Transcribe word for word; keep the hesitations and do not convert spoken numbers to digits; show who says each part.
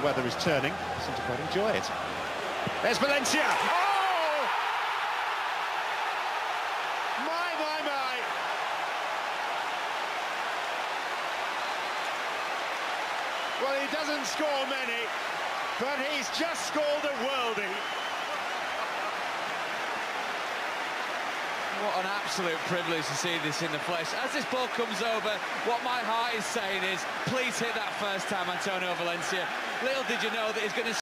Speaker 1: the weather is turning, seem to quite enjoy it. There's Valencia! Oh! My, my, my! Well, he doesn't score many, but he's just scored a worldie.
Speaker 2: What an absolute privilege to see this in the flesh. As this ball comes over, what my heart is saying is, please hit that first time, Antonio Valencia. Little did you know that he's going to